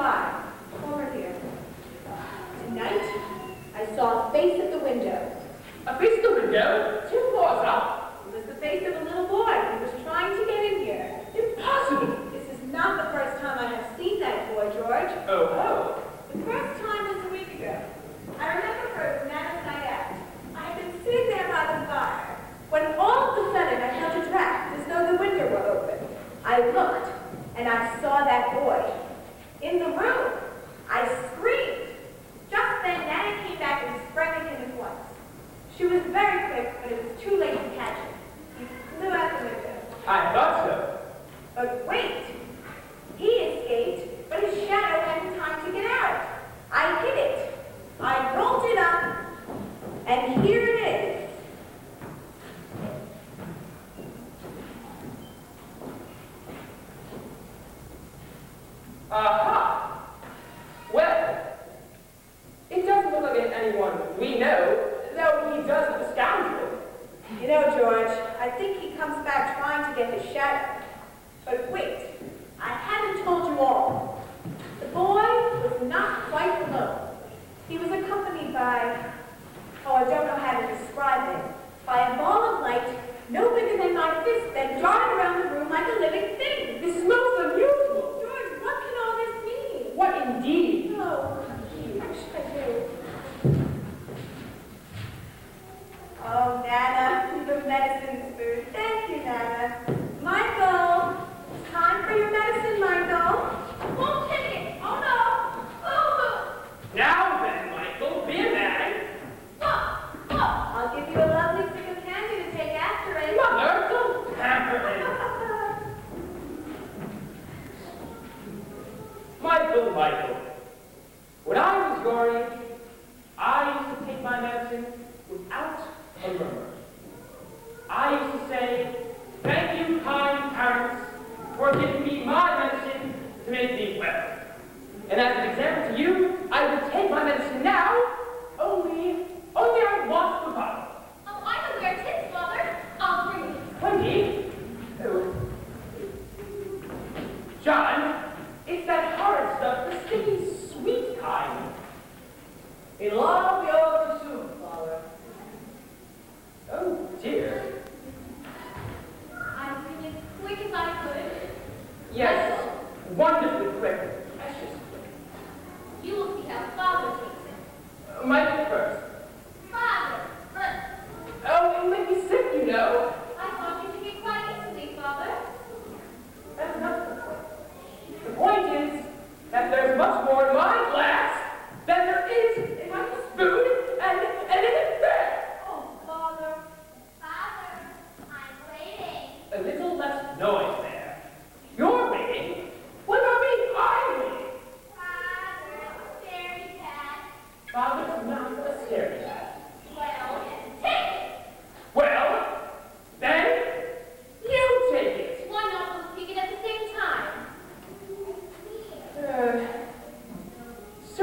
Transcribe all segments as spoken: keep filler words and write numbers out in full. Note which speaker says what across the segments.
Speaker 1: Hi, over here. Tonight, I saw a face at the window.
Speaker 2: A face at the window? Two floors up?
Speaker 1: It was the face of a little boy who was trying to get in here.
Speaker 2: Impossible!
Speaker 1: This is not the first time I have seen that boy, George.
Speaker 2: Oh, oh.
Speaker 1: The first time was a week ago. I remember her Nana's night out. I had been sitting there by the fire, when all of a sudden I felt a draft as though the window were open. I looked, and I saw that boy. In the room, I screamed. Just then, Nana came back and sprang at him at once. She was very quick, but it was too late to catch him. He flew out the window.
Speaker 2: I thought so.
Speaker 1: But wait! He escaped, but his shadow hadn't time to get out. I hit it. I rolled it up, and here it is.
Speaker 2: Aha! Well, it doesn't look like anyone we know, though he does look a scoundrel.
Speaker 1: You know, George, I think he comes back trying to get his shadow. But wait, I haven't told you all. The boy was not quite alone. He was accompanied by, oh, I don't know how to describe it, by a ball of light no bigger than my fist that darted around the room like a living thing.
Speaker 2: This is most unusual.
Speaker 1: George, what can all this mean?
Speaker 2: What indeed?
Speaker 1: Oh, I wish I knew. Oh, Nana, the medicine spoon. Thank you, Nana. Michael, it's time for your medicine, Michael. Won't take it. Oh, no. Oh.
Speaker 2: Now then, Michael, be a man.
Speaker 1: Look, look. I'll give you a lovely stick of candy to take after it.
Speaker 2: Mother, don't hamper me. Michael, Michael, when I was your age, I used to take my medicine without a murmur. I used to say, thank you, kind parents, for giving me my medicine to make me well. And as an example to you, I would take my medicine now, only, only I want the bottle.
Speaker 3: Oh, I know where it is, Mother. I'll bring it.
Speaker 2: Wendy? Oh. John, it's that horrid stuff, the sticky, sweet kind.
Speaker 4: In love, we all pursue, Father.
Speaker 2: Oh, dear.
Speaker 3: I'm bringing as quick as I could.
Speaker 2: Yes, wonderfully quick, precious quick.
Speaker 3: You will see how Father takes it.
Speaker 2: Uh, Michael first.
Speaker 3: Father, first.
Speaker 2: Oh, it'll make me sick, you know.
Speaker 3: I thought you took it quite easily, Father.
Speaker 2: That's not the point. The point is that there's much more in my glass than there is in my spoon and, and in it there.
Speaker 1: Oh, Father.
Speaker 3: Father, I'm waiting.
Speaker 2: A little less noise there. You're waiting. What about me? I'm waiting.
Speaker 3: Father, scaredy cat.
Speaker 2: Father's not a scaredy cat.
Speaker 3: Well, take it.
Speaker 2: Well, then, you take it.
Speaker 3: Why not both take it at the same time?
Speaker 2: Uh,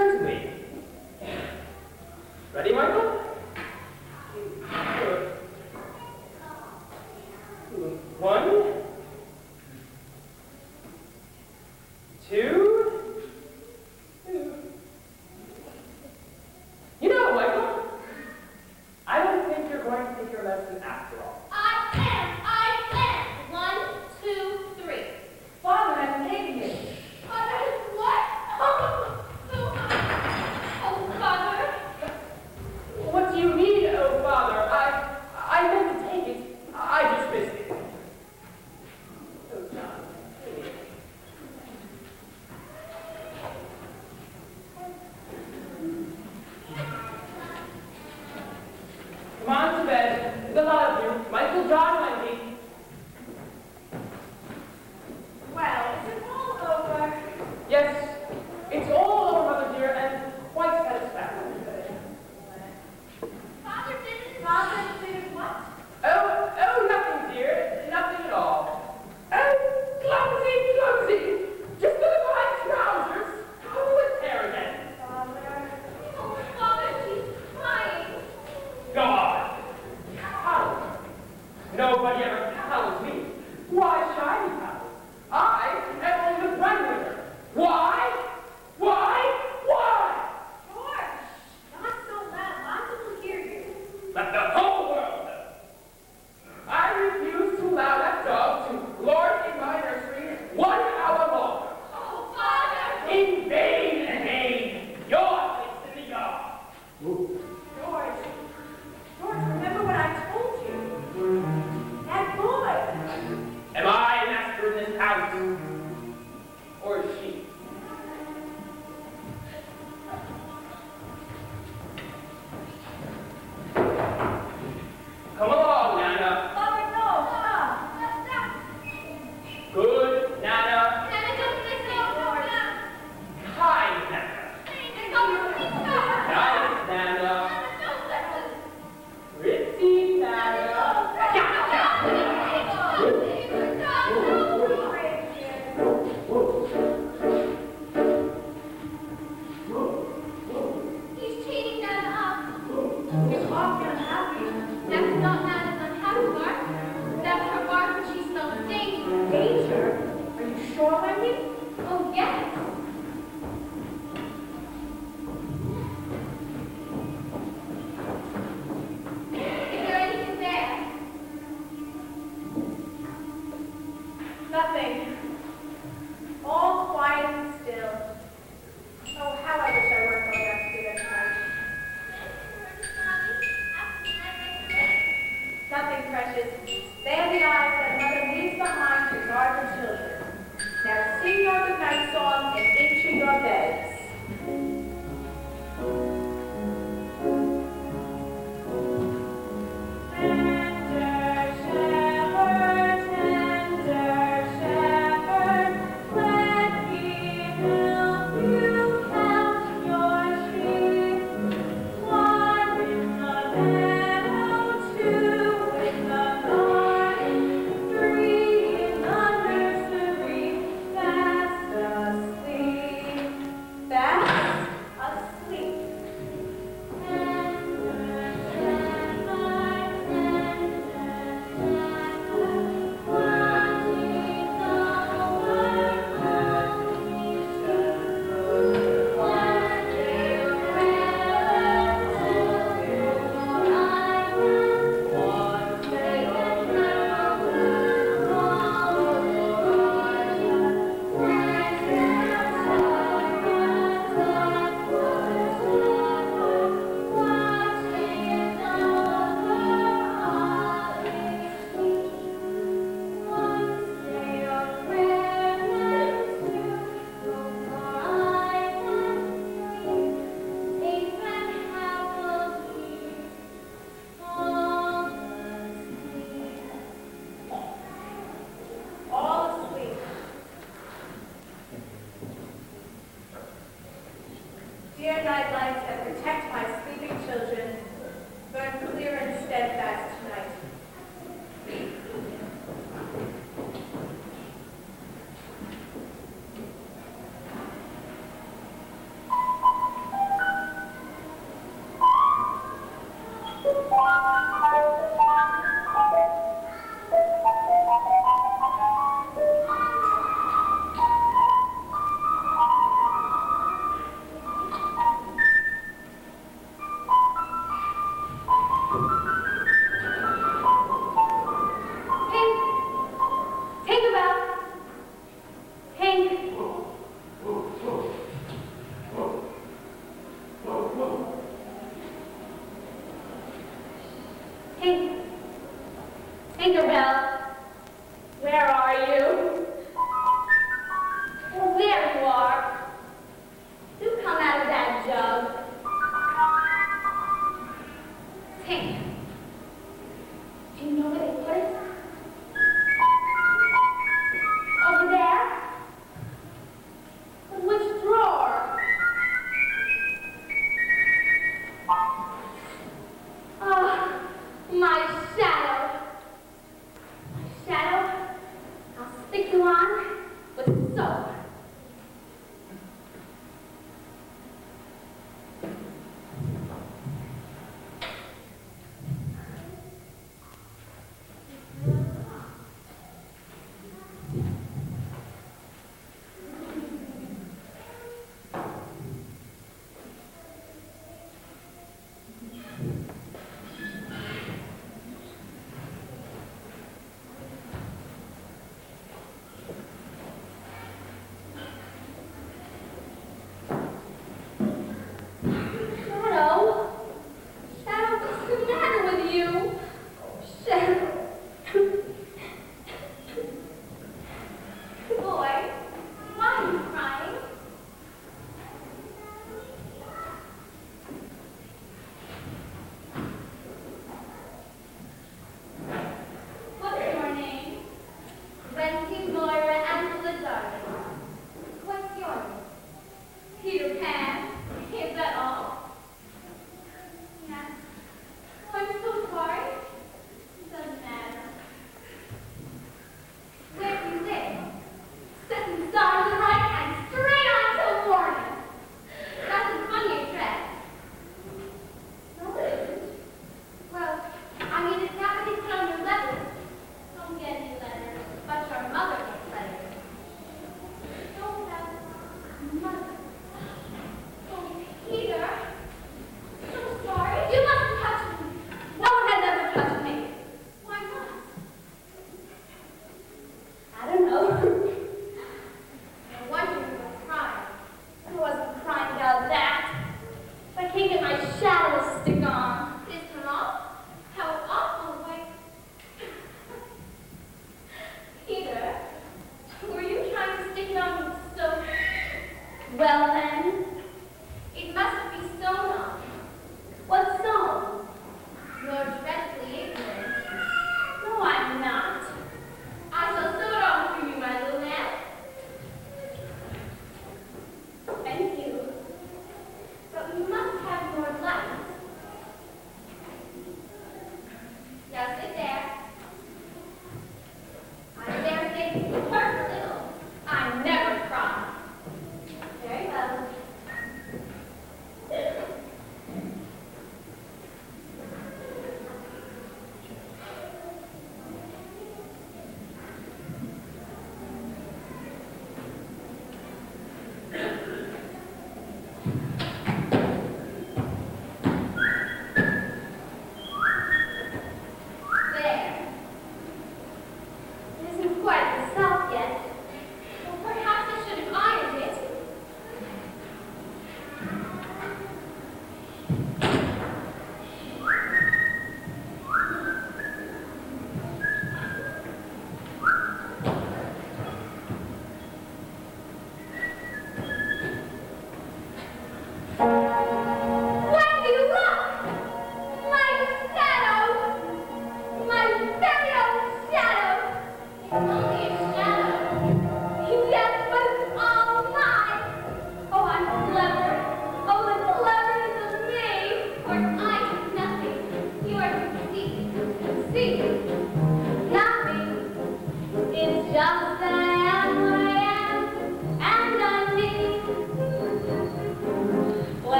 Speaker 1: dear night lights and protect my sleeping children, burn clear and steadfast tonight.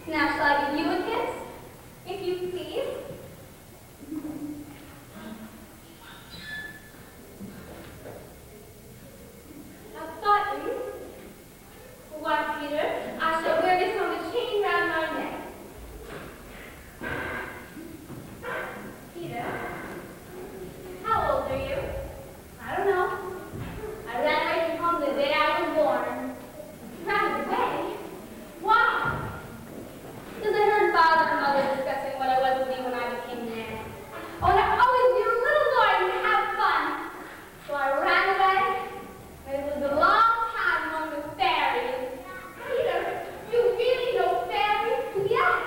Speaker 3: Now shall I give you a kiss? If you please. A button? Why, Peter, I shall wear this on a chain round my neck. Peter, how old are you? I don't know. I ran away from home the day I was born. Ran away? Why? Because I heard Father and Mother discussing what I was to be when I became a man. Oh, and I'd always be a little boy and have fun. So I ran away, and it was a long time among the fairies. Peter, you really know fairies? Yes.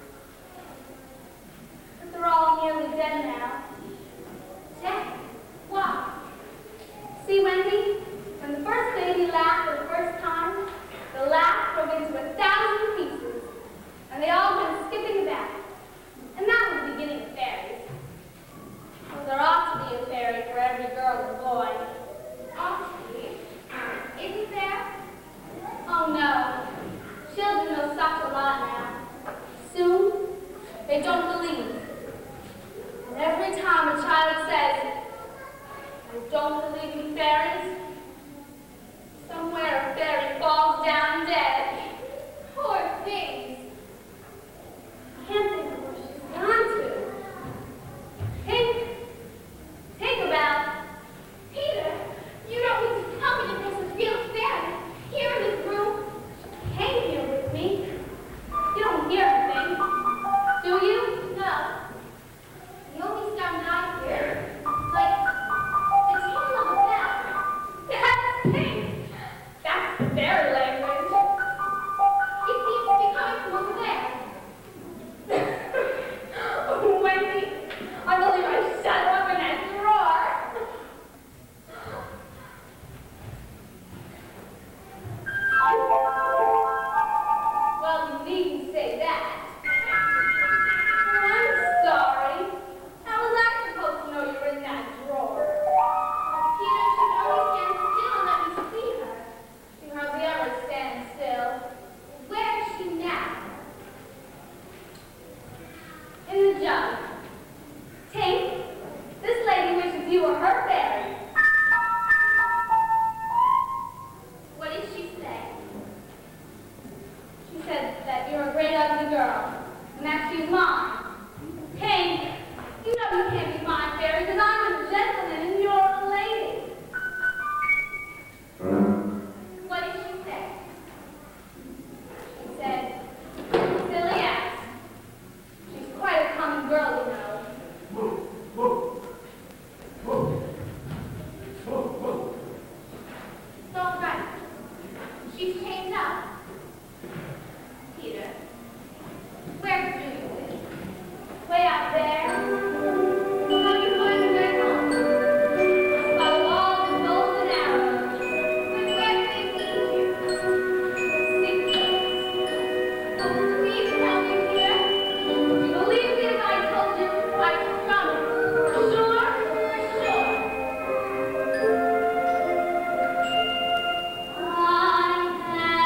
Speaker 3: But they're all nearly dead now. Dead? Why? See, Wendy, when the first baby laughed for the first time, the laugh broke into a thousand pieces, and they all went skipping back. And that was the beginning of fairies. Well, there ought to be a fairy for every girl and boy. Ought to be? Isn't there? Oh, no. Children know such a lot now. Soon, they don't believe. And every time a child says, I don't believe in fairies, somewhere a fairy falls down dead. Poor things. I can't think of where she's gone to. Think. Think about. Peter, you don't need to tell me if there's a real fairy here in this room. She came here with me. You don't hear anything, do you? No. The only sound I hear is like the tinkle of a bell. That's pink. That's the fairy language. It seems to be coming from over there. Oh, Wendy, I believe I shut her up in that drawer. Well, you needn't say that. Oh, I'm sorry. How was I supposed to know you were in that drawer? Peter should always stand still and let me see her. She hardly ever stands still. Where is she now? In the jug. Tink, this lady wishes you were her fairy. What did she say? She said that you're a great ugly girl, and that she's mine. Tink, you know you can't be my fairy because I'm a gentleman and you're a lady. What did she say? She said, silly ass. She's quite a common girl, you know. It's all right. She's chained up. Peter, where do you live? Way out there. How are you going to get home? Follow all the golden arrows. But where do they lead you? Sick place. Oh, please tell me, Peter. You believe me if I told you I was coming? For sure? For sure. I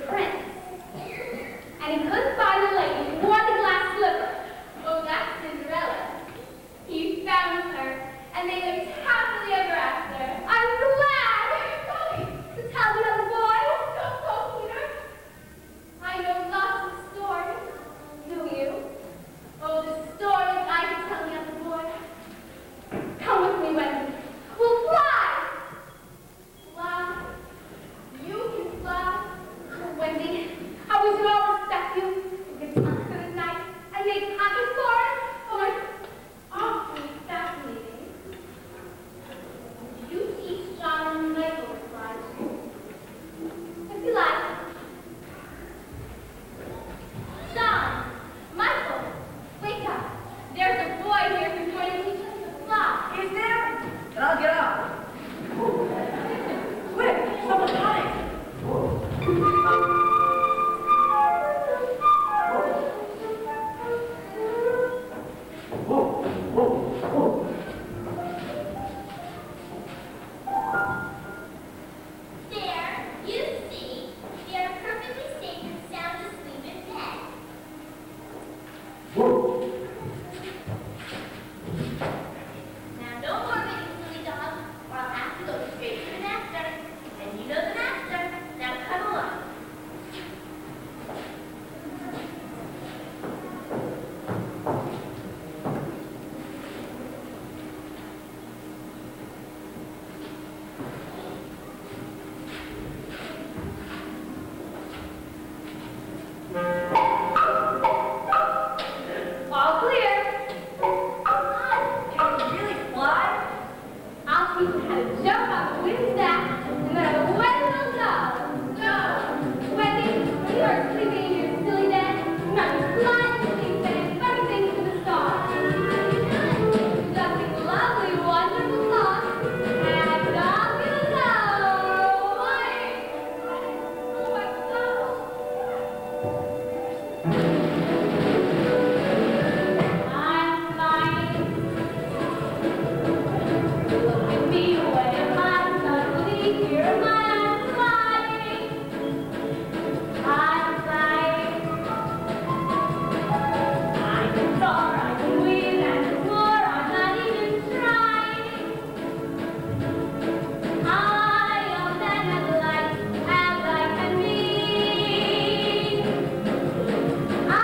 Speaker 3: prince. And he couldn't find the lady who wore the glass slipper. Oh, that's Cinderella. He found her, and they lived happily ever after. I'm glad! To tell the other boys. Don't go, Peter. I know lots of stories. Do you? Oh, the stories I can tell the other boys. Come with me, Wendy. We'll fly! Fly? You can fly? Oh, Wendy, how we should all respect you. You can talk for the night and make pocket for us. Oh, it's awfully fascinating. You teach John and Michael to fly too. If you like. John, Michael, wake up. There's a boy here who's going to teach us to fly.
Speaker 4: Is there? Then I'll get out. Quick, someone's coming.
Speaker 5: There, you see, they are perfectly safe and sound asleep in bed. Now, no more being silly dogs, or I'll have to go straight to the master. And you know the master. Now come along.
Speaker 3: All clear.
Speaker 4: Can you really fly?
Speaker 3: I'll teach you how to jump on the wind's back, and then away we'll go. Go! Wendy, when you are sleeping in your silly bed, remember to fly in the sleep bed and funny things to the stars. Just sing lovely, wonderful songs, and off you go. Wait! Oh my gosh! I'm flying. Look at me, what am I suddenly here? My I'm flying. I'm flying. I can soar, I can weave, and more. I'm not even trying. Higher than the light, as I can be. I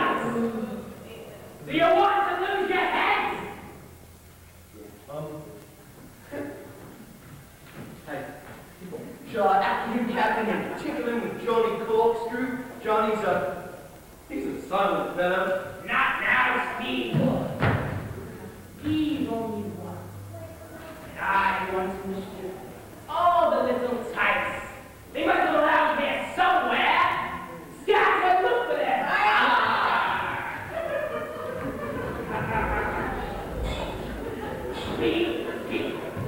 Speaker 2: nuts? Do you want to lose your heads?
Speaker 6: Um. Hey, shall I act you, Captain, and tickle him with Johnny Corkscrew? Johnny's a... he's a silent fellow.
Speaker 2: Not now, Steve. He's only one. And I want to mischief. All the little types. They must be around here somewhere. Scatter, look for them. Ah! Speak, speak.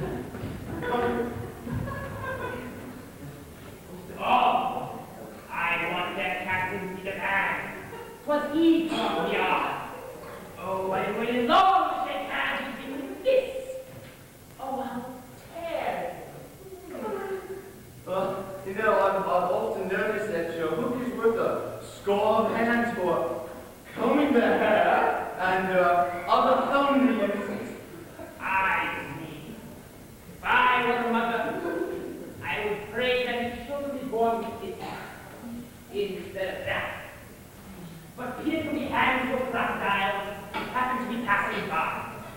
Speaker 2: Oh, I want that Captain Peter Pan. 'Twas he taught me art. Oh, I waited long to shake hands with you with this. Oh, how terrible.
Speaker 6: Well, you know, I've, I've often noticed that your hook is worth a score of hands for combing the hair and uh, other homely uses.
Speaker 2: I see. If I were a mother, I would pray that his children be born with it instead of that. But Peter can be hands to a crocodile who happens to be passing by.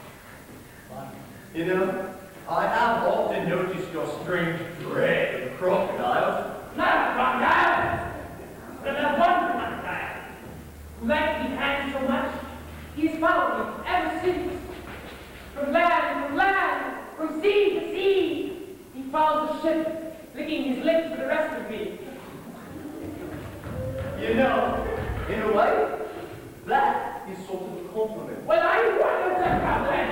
Speaker 6: You know, I have often noticed your strange dread of crocodiles.
Speaker 2: Not a crocodile, but that one crocodile who likes to be hands so much, he has followed me ever since. From land to land, from sea to sea, he follows the ship, licking his lips for the rest of me.
Speaker 6: You know, in a way, that is sort of a compliment.
Speaker 2: Well, I want to compliment.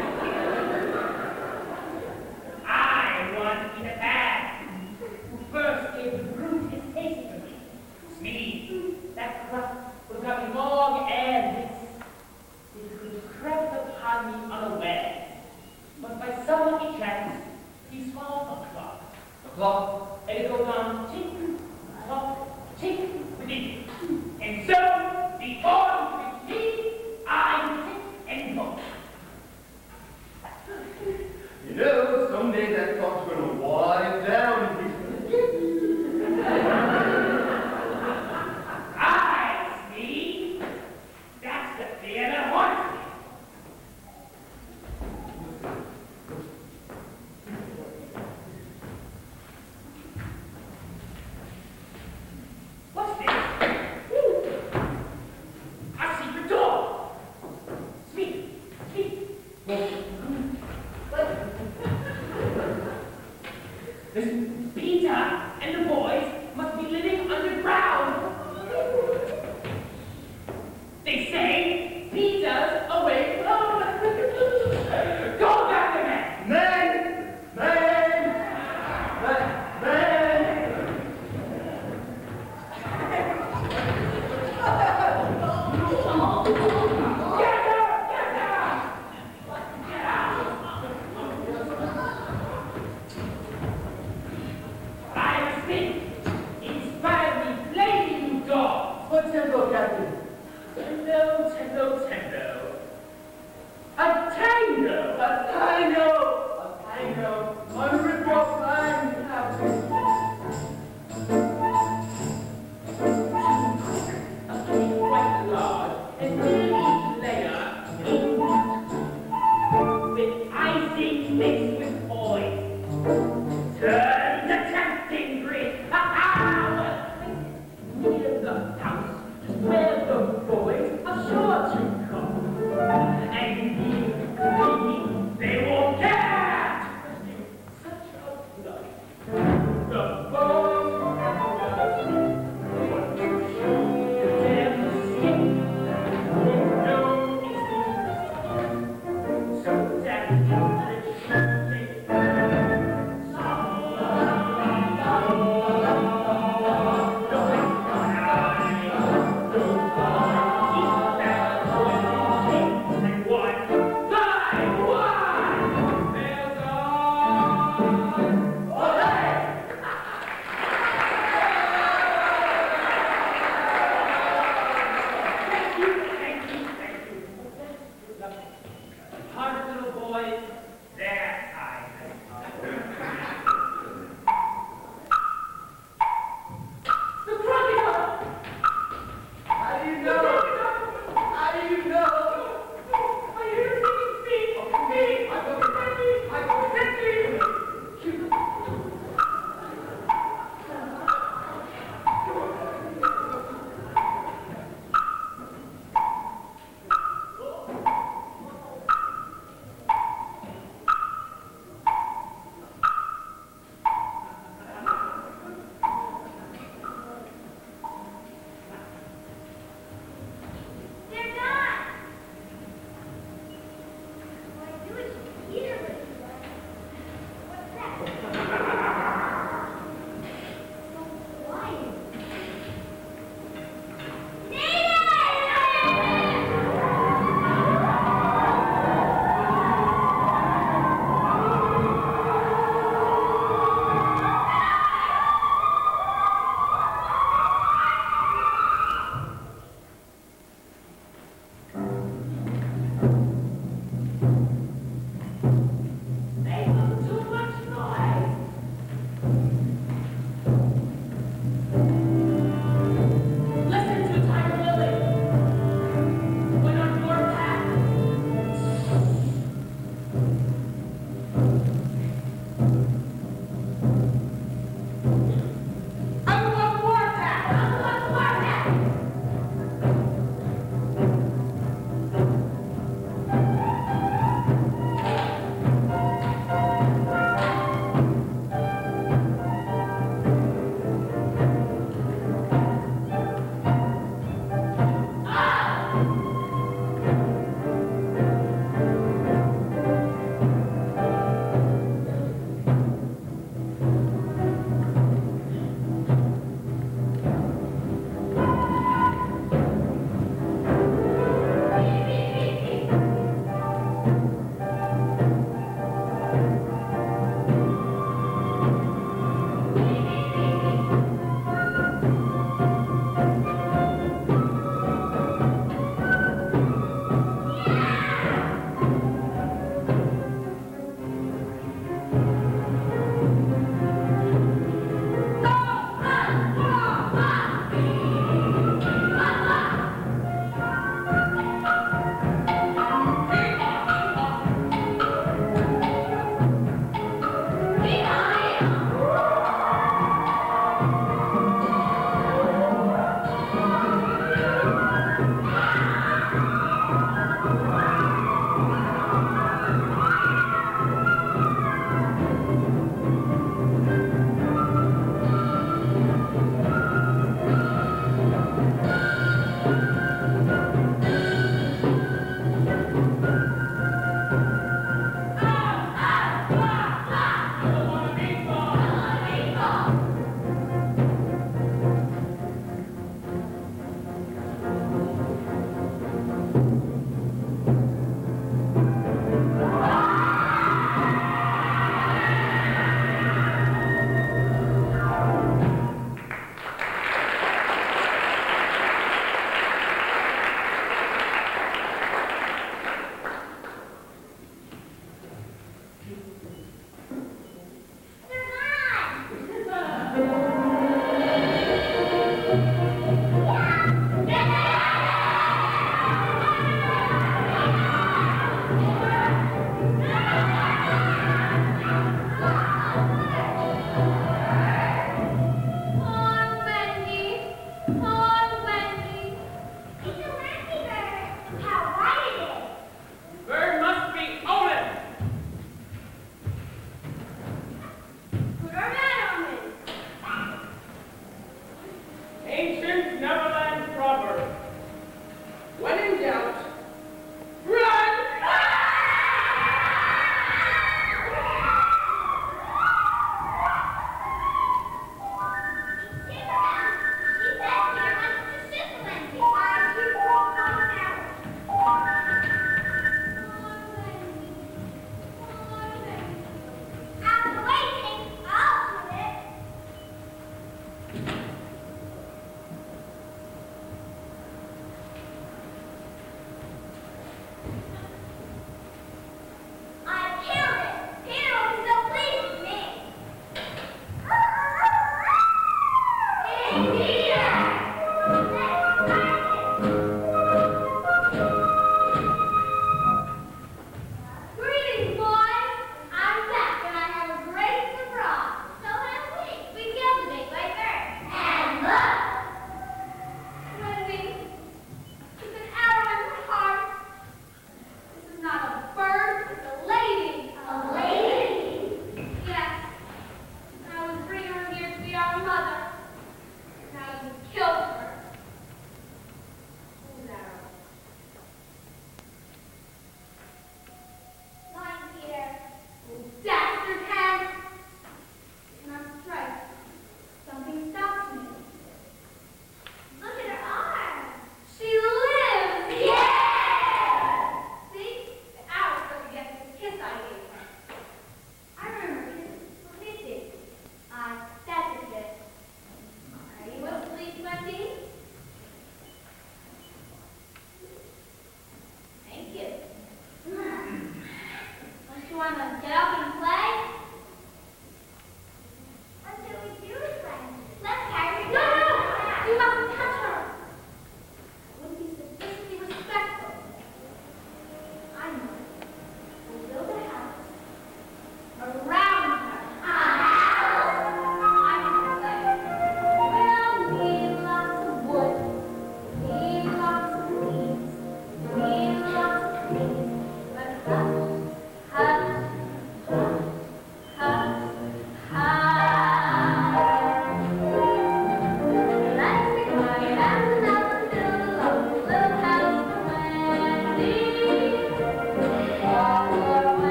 Speaker 2: I want to be the man who first gave the brute his taste for me. It's me. That crust would have got me long ere this. It could have crept upon me unawares. But by some lucky chance, he swallowed a clock.
Speaker 6: A clock?
Speaker 2: And it goes on tick, tock, tick within it. And so, before he reached me, I tick and tock.
Speaker 6: You know, someday that clock's going to wind down and be...
Speaker 2: I see. That's the fear that haunts me. What's this? A secret door. Speak, speak. What? This Peter and the boys must be living underground. They say Peter's away from home. Go back to men.
Speaker 6: Men! Men! Men! Men!
Speaker 2: Get out! Get out! Get out! I think inspired me playing you dogs.
Speaker 6: What's tempo, Captain?
Speaker 2: Tempo, tempo, tempo. A tango!
Speaker 6: A tango! A tango! On a rip-off line, Captain!
Speaker 2: A cake quite large and nearly layer with icing mixed with oil. Turn the tempting grid. Ha ha! Near the house where the boys are sure to come. And you, they won't care! Such a blood. The boys have what to show them the skin.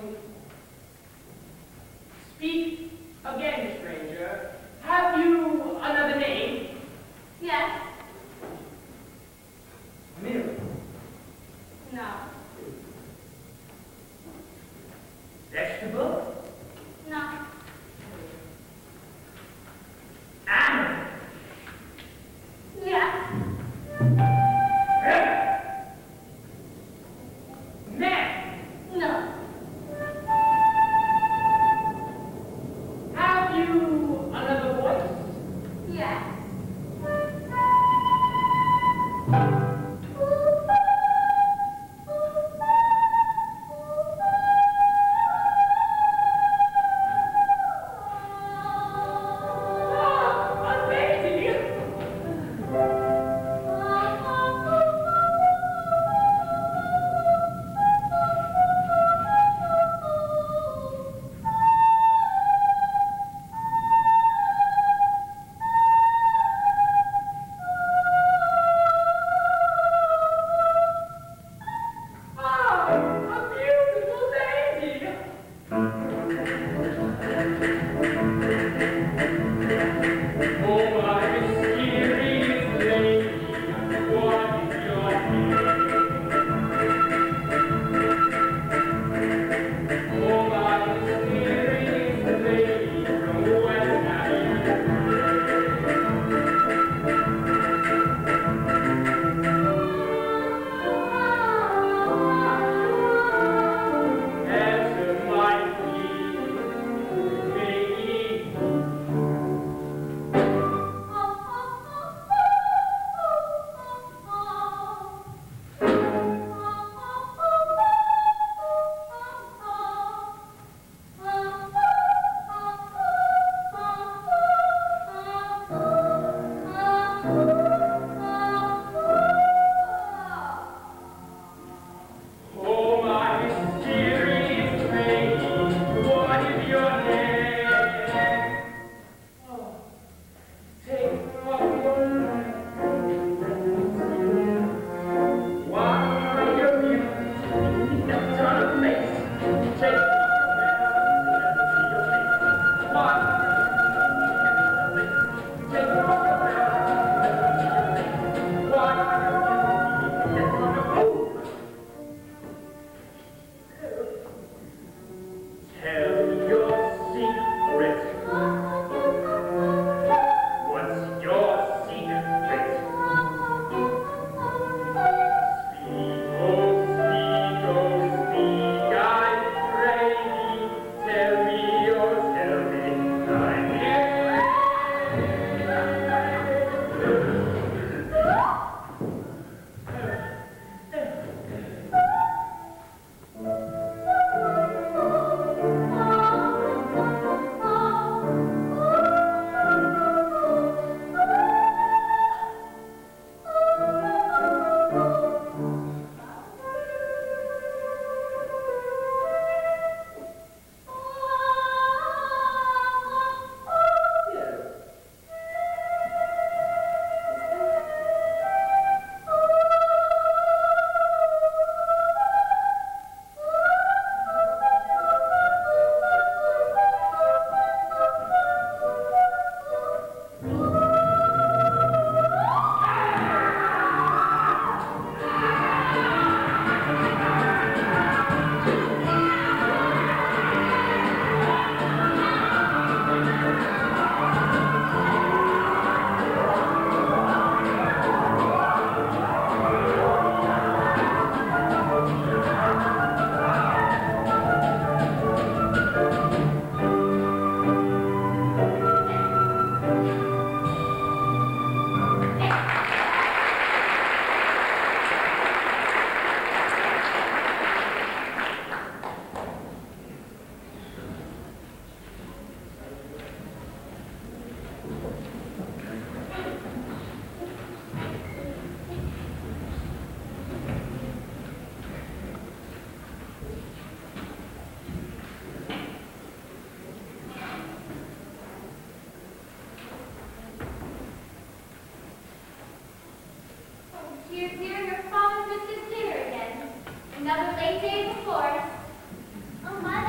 Speaker 2: you. Speak again, stranger. Have you another name?
Speaker 3: Yes.
Speaker 2: Mary.
Speaker 3: No.
Speaker 2: Vegetable?
Speaker 3: No.
Speaker 2: Animal?
Speaker 3: Yes.
Speaker 2: Man?
Speaker 3: No.
Speaker 2: Have you another voice?
Speaker 3: Yes. Another late day in the forest. Oh, my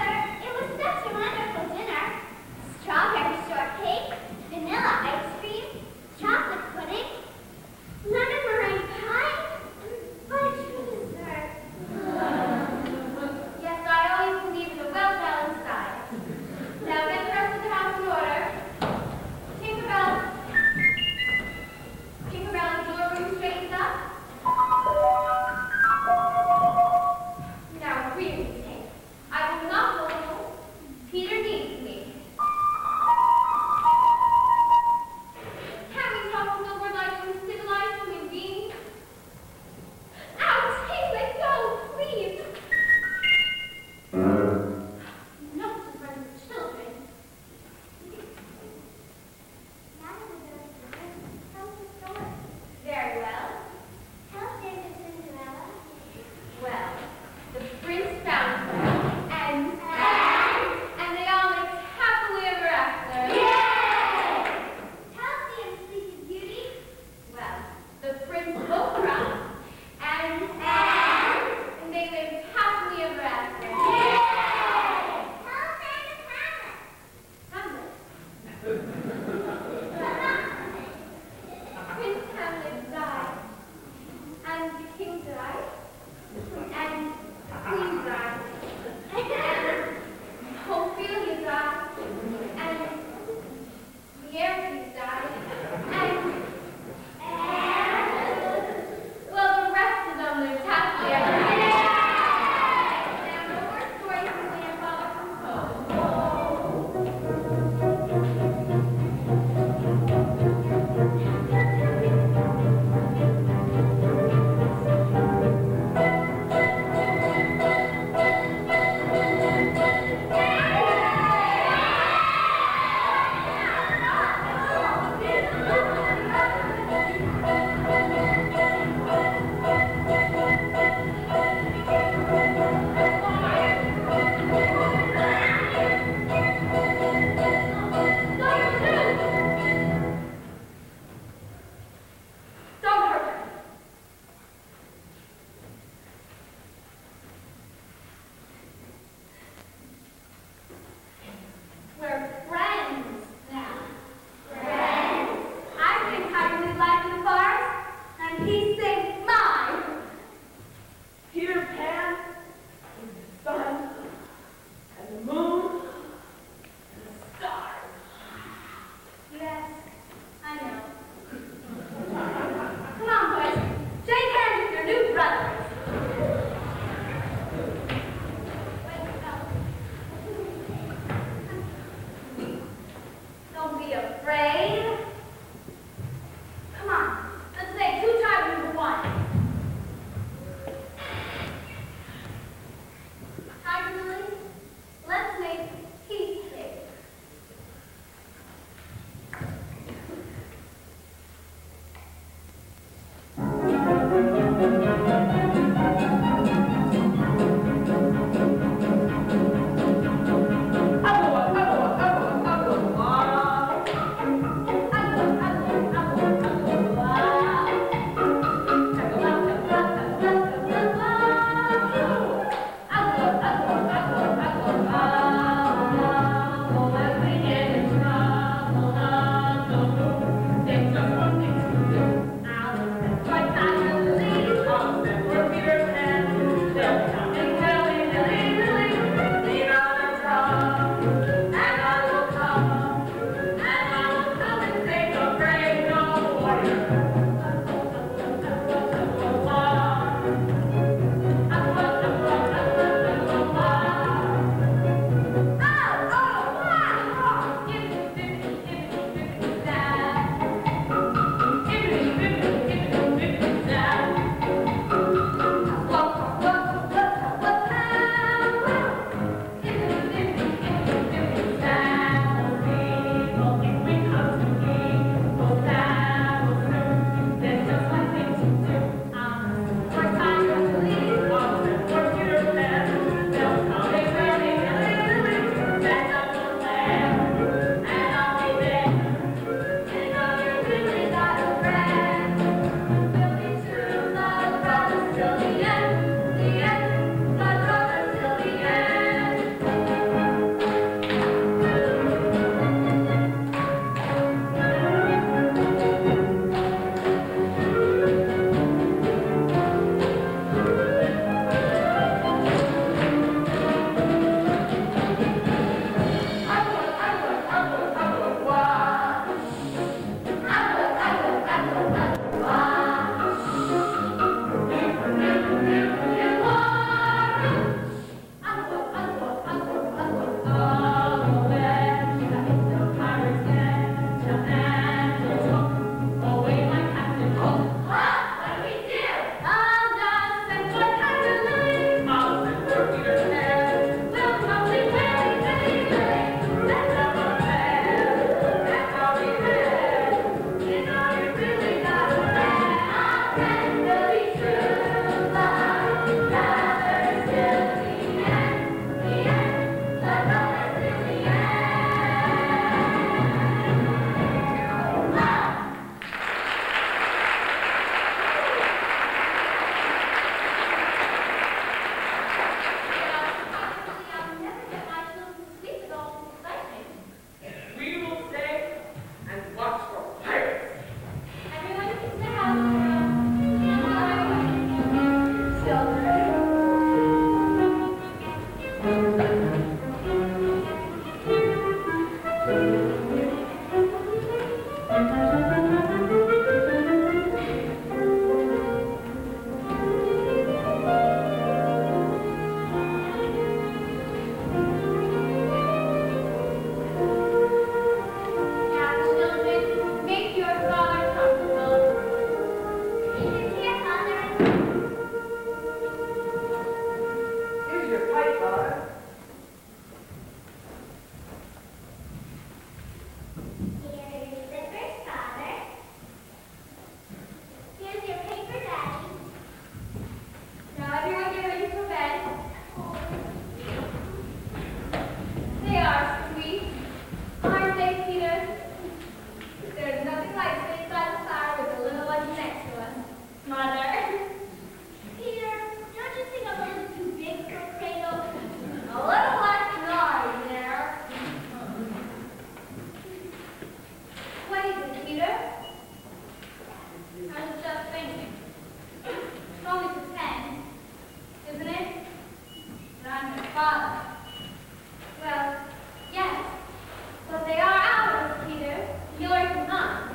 Speaker 3: father. Well, yes, but they are ours, Peter. Yours and mine.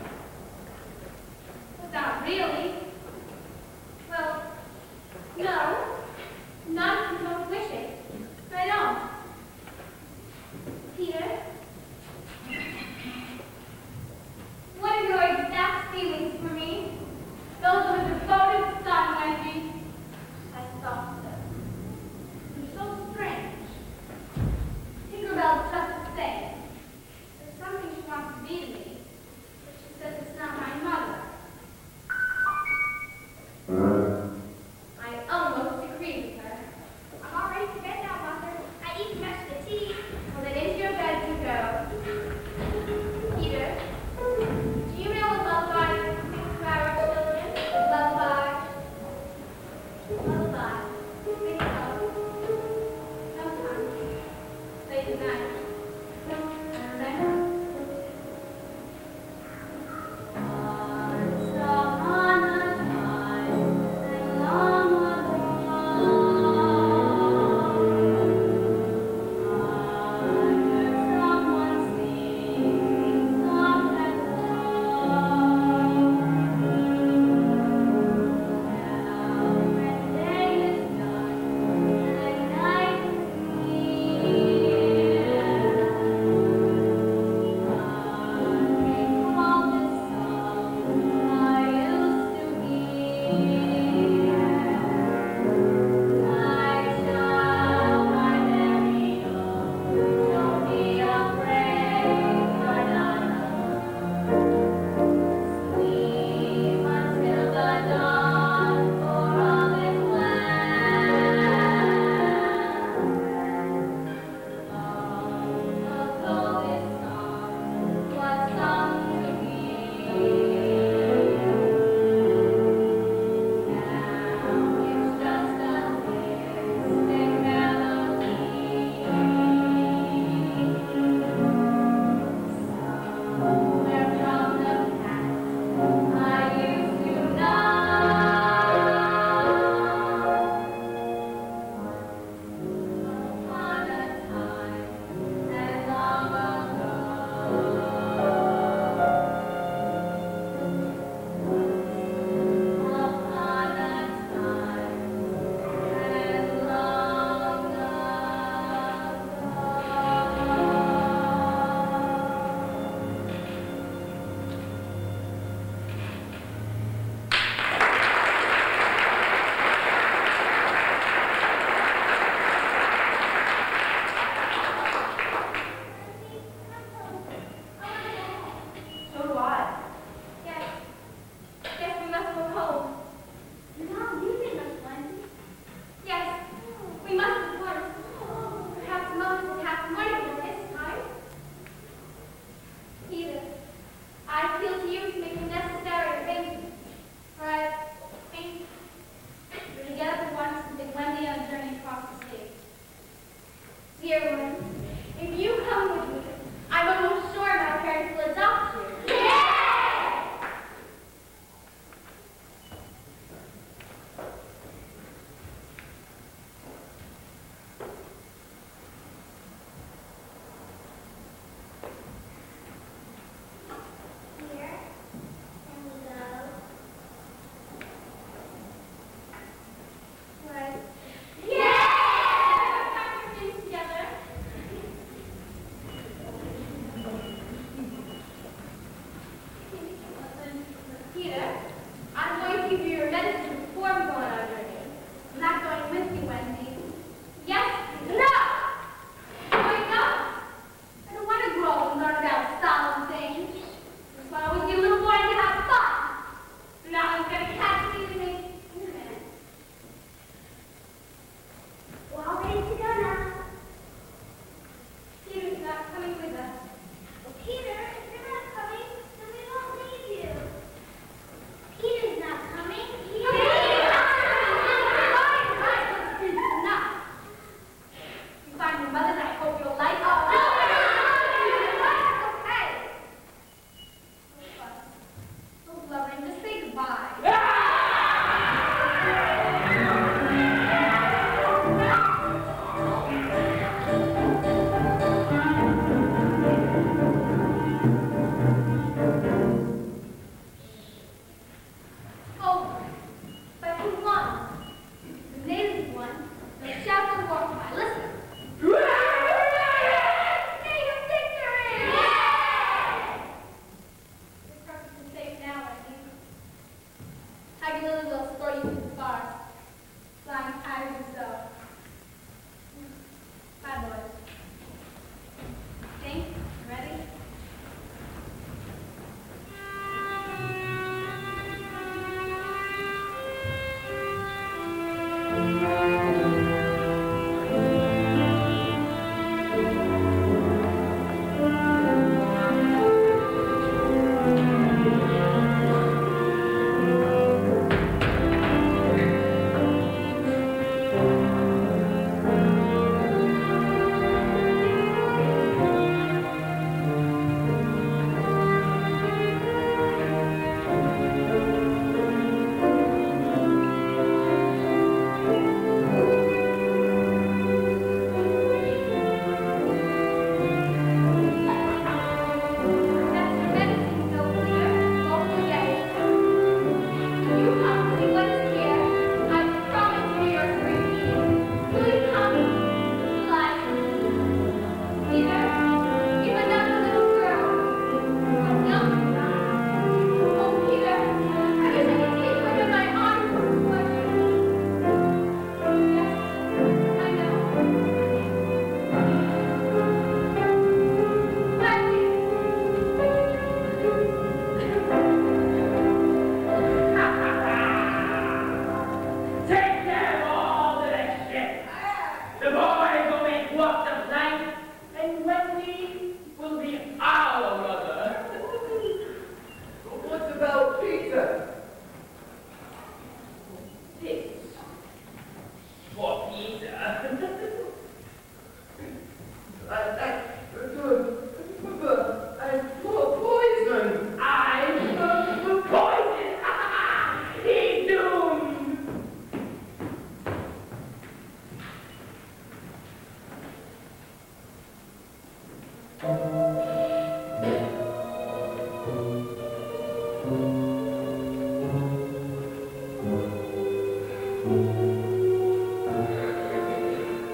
Speaker 3: But not really. Well, no. Not if you don't wish it. I don't. Peter? What are your exact feelings for me? Those of a devoted son, Wendy. I thought so. You're so strange.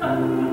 Speaker 2: Father.